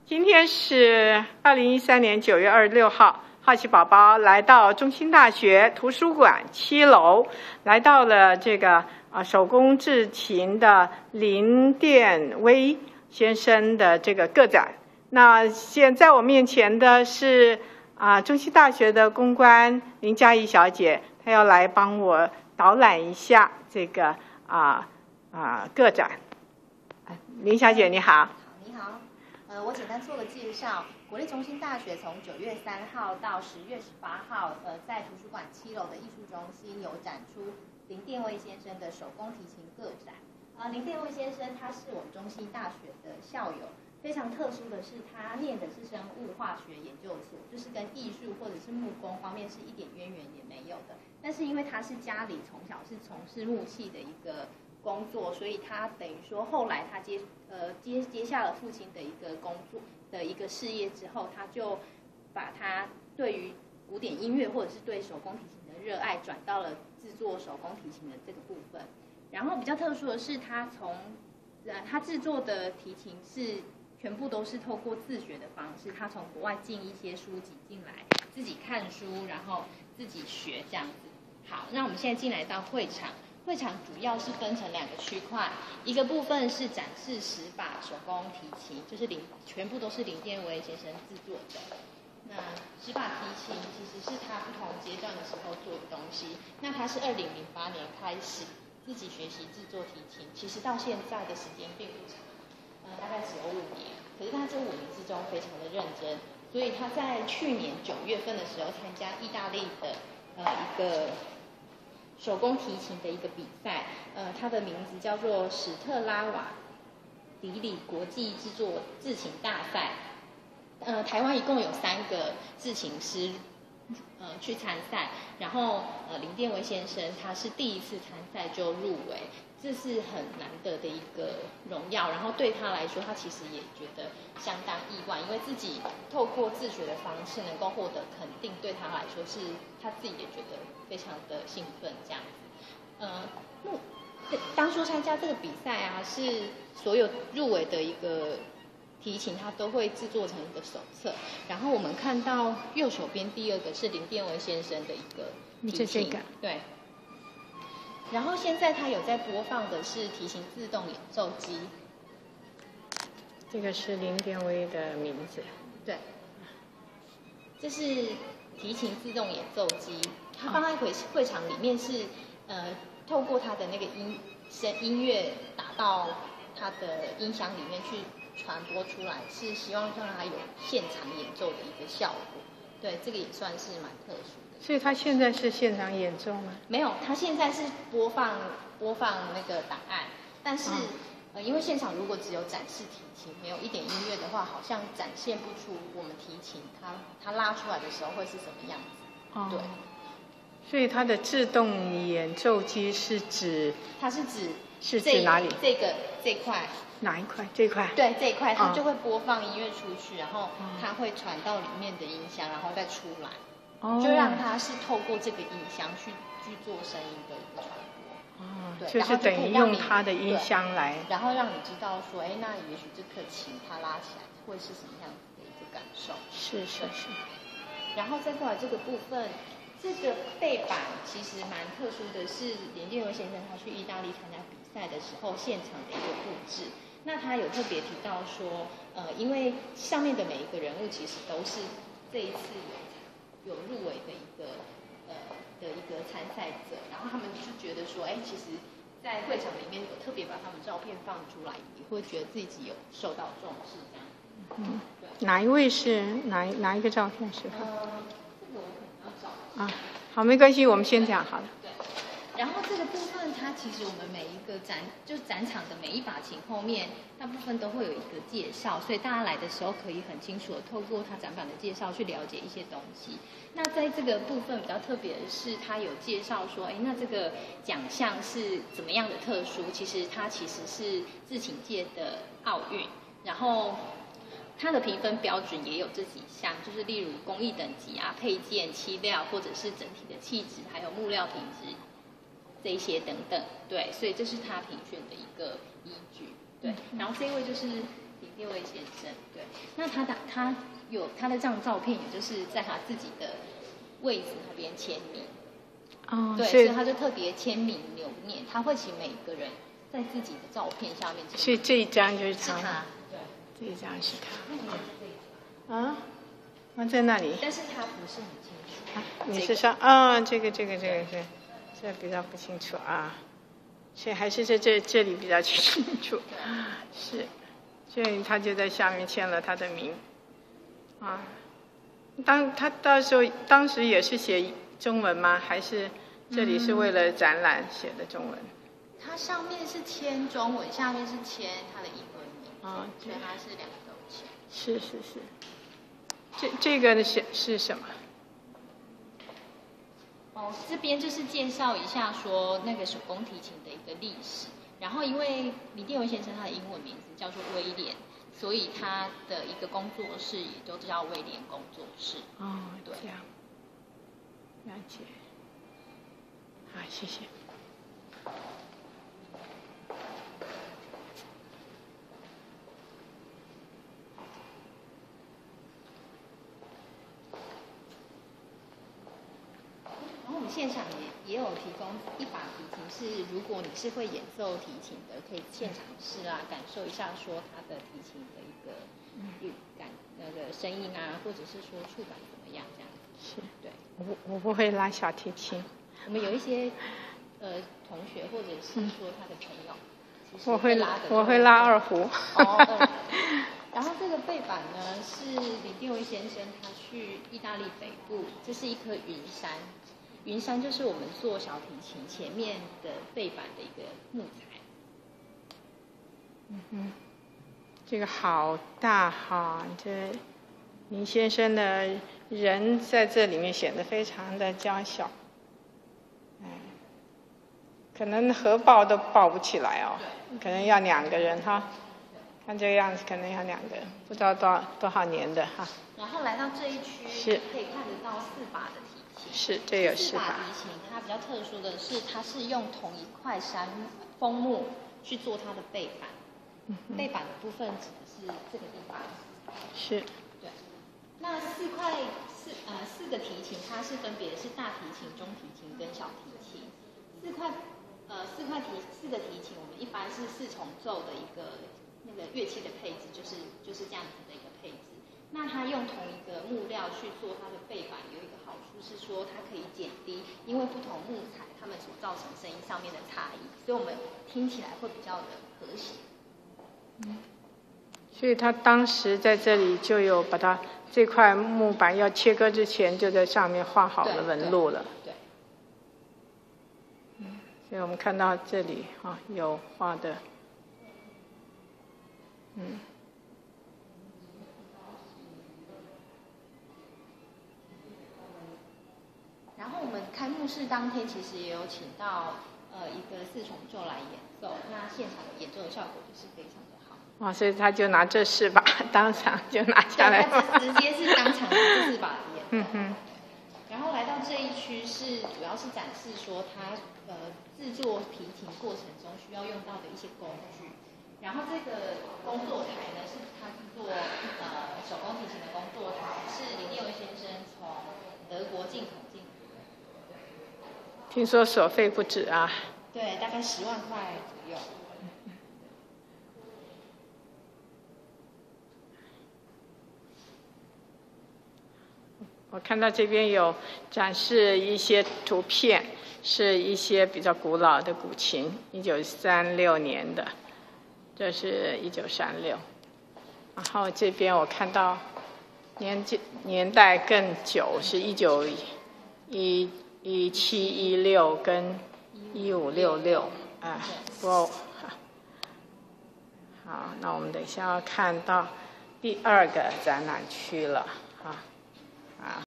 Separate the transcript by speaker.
Speaker 1: 今天是2013年9月26号，好奇宝宝来到中兴大学图书馆7楼，来到了这个手工制琴的林殿威先生的这个个展。那现在我面前的是中兴大学的公关林佳怡小姐，她要来帮我导览一下这个个展。林小姐你好。
Speaker 2: 你好。我简单做个介绍。国立中兴大学从9月3号到10月18号，在图书馆7楼的艺术中心有展出林殿威先生的手工提琴个展。林殿威先生他是我们中兴大学的校友，非常特殊的是他念的是生物化学研究所，就是跟艺术或者是木工方面是一点渊源也没有的。但是因为他是家里从小是从事木器的一个工作，所以他等于说后来他接下了父亲的一个工作的一个事业之后，他就把他对于古典音乐或者是对手工提琴的热爱转到了制作手工提琴的这个部分。然后比较特殊的是，他制作的提琴是全部都是透过自学的方式，他从国外进一些书籍进来，自己看书，然后自己学这样子。好，那我们现在进来到会场。会场主要是分成2个区块，一个部分是展示10把手工提琴，就是全部都是林殿威先生制作的。那10把提琴其实是他不同阶段的时候做的东西。那他是2008年开始自己学习制作提琴，其实到现在的时间并不长，大概只有5年。可是他这5年之中非常的认真，所以他在去年9月份的时候参加意大利的一个手工提琴的一个比赛，它的名字叫做史特拉瓦迪里国际制琴大赛。台湾一共有3个制琴师去参赛，然后林殿威先生他是第一次参赛就入围，这是很难得的一个荣耀。然后对他来说，他其实也觉得相当意外，因为自己透过自学的方式能够获得肯定，对他来说是他自己也觉得非常的兴奋这样子。当初参加这个比赛是所有入围的一个提琴，它都会制作成一个手册。然后我们看到右手边第2个是林殿威先生的一个提琴，对。然后现在他有在播放的是提琴自动演奏机，
Speaker 1: 这个是林殿威的名字，
Speaker 2: 对。这是提琴自动演奏机，它放在会场里面是透过它的那个音乐打到它的音响里面去传播出来，是希望让它有现场演奏的一个效果。对，这个也算是蛮特殊的。
Speaker 1: 所以他现在是现场演奏吗？
Speaker 2: 没有，他现在是播放那个档案，但是因为现场如果只有展示提琴，没有一点音乐的话，好像展现不出我们提琴它拉出来的时候会是什么样子。对。
Speaker 1: 所以它的自动演奏机是指？
Speaker 2: 它是指
Speaker 1: 哪里？
Speaker 2: 这块。
Speaker 1: 哪一块？这块？
Speaker 2: 对，这一块它就会播放音乐出去，然后它会传到里面的音箱，然后再出来，就让它是透过这个音箱去做声音的一个传播。对，
Speaker 1: 就是等于用它的音箱来，
Speaker 2: 然后让你知道说，那也许这颗琴它拉起来会是什么样子的一个感受。
Speaker 1: 是。
Speaker 2: 然后再过来这个部分。这个背板其实蛮特殊的，是林殿威先生他去意大利参加比赛的时候现场的一个布置。那他有特别提到说，因为上面的每一个人物其实都是这一次有入围的一个参赛者，然后他们就觉得说，其实，在会场里面有特别把他们照片放出来，也会觉得自己有受到重视这样。
Speaker 1: 对。哪一位是哪一个照片是他？好，没关系，我们先讲好了。
Speaker 2: 对，然后这个部分，它其实我们每一个展场的每一把琴后面，大部分都会有一个介绍，所以大家来的时候可以很清楚的透过它展板的介绍去了解一些东西。那在这个部分比较特别的是，它有介绍说，那这个奖项是怎么样的特殊？其实它其实是制琴界的奥运，然后它的评分标准也有这几项，就是例如工艺等级配件、漆料，或者是整体的气质，还有木料品质这一些等等。对，所以这是它评选的一个依据。对，然后这一位就是林定位先生，对，那他有他的这张照片，也就是在他自己的位置那边签名。
Speaker 1: 哦，
Speaker 2: 对，所以他就特别签名留念，他会请每个人在自己的照片下面签名。
Speaker 1: 所以这一张就是他，
Speaker 2: 对，
Speaker 1: 这一张是他。啊，在那里。
Speaker 2: 但是他不是很清楚。
Speaker 1: 你是说，这个，这比较不清楚啊。所以还是在这里比较清楚。是，所以他就在下面签了他的名。啊，他当时也是写中文吗？还是这里是为了展览写的中文？
Speaker 2: 它上面是签中文，下面是签他的英文名，所以它是两个都签。
Speaker 1: 是。这个是什么？
Speaker 2: 这边就是介绍一下说那个手工提琴的一个历史。然后因为林定为先生他的英文名字叫做威廉，所以他的一个工作室也都叫威廉工作室。
Speaker 1: 对，这样。了解。好，谢谢。
Speaker 2: 然后我们现场也有提供一把提琴，是如果你是会演奏提琴的，可以现场试啊，感受一下说它的提琴的一个感那个声音啊，或者是说触感怎么样这样。
Speaker 1: 是，
Speaker 2: 对。
Speaker 1: 我不会拉小提琴。
Speaker 2: 我们有一些同学或者是说他的朋友，
Speaker 1: 我会拉二胡。
Speaker 2: 然后这个背板呢是林定为先生他去意大利北部，这是一颗云杉。云杉就是我们做小提琴前面的背板的一个木材。
Speaker 1: 这个好大哈，这林先生的人在这里面显得非常的娇小。可能合抱都抱不起来哦，可能要2个人哈。看这个样子，可能要2个人，不知道多少年的哈。
Speaker 2: 然后来到这一区，可以看得到4把的提琴。
Speaker 1: 是，这有4把。
Speaker 2: 4把提琴，它比较特殊的是，它是用同一块枫木去做它的背板。背板的部分指的是这个地方。是。对。那4个提琴，它是分别是大提琴、中提琴跟小提琴。4个提琴，我们一般是4重奏的一个那个乐器的配置，就是这样子的一个配置。那它用同一个木料去做它的背板，有一个好处是说它可以减低因为不同木材它们所造成声音上面的差异，所以我们听起来会比较的和谐。
Speaker 1: 所以他当时在这里就有把它这块木板要切割之前就在上面画好了纹路了。对。所以我们看到这里有画的。
Speaker 2: 然后我们开幕式当天其实也有请到一个4重奏来演奏，那现场演奏的效果就是非常的好。
Speaker 1: 所以他就拿这4把当场就拿下来。
Speaker 2: 他直接是当场拿这4把演奏。然后来到这一区是主要是展示说他制作提琴过程中需要用到的一些工具。然后这个工作台呢是他制作手工提琴的工作台，是林定为先生从德国进口进来的。
Speaker 1: 听说所费不止啊。
Speaker 2: 对，大概10万块左右。
Speaker 1: 我看到这边有展示一些图片，是一些比较古老的古琴，1936年的，这是1936。然后这边我看到年代更久，是1716跟1566。好，那我们等一下要看到第2个展览区了。